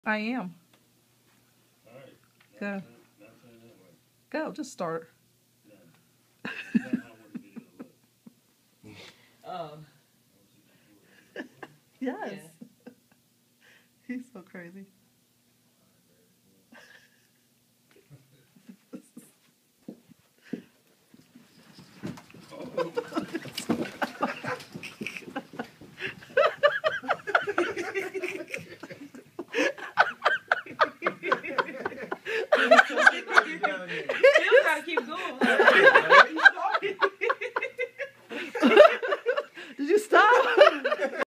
I am. All right. Go. Not turn that way. Go. Just start. No. That's not how I want the video to look. Um, Yes. yeah. He's so crazy.